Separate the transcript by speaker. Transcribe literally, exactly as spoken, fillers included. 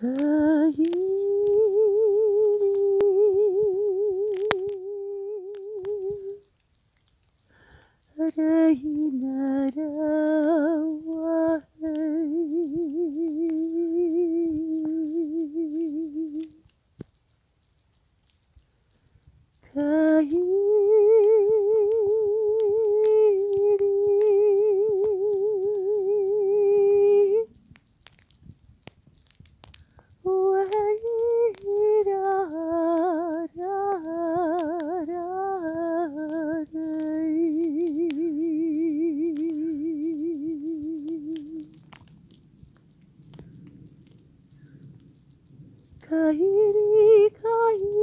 Speaker 1: 帰りあれいならわ帰りわいららられい帰り帰り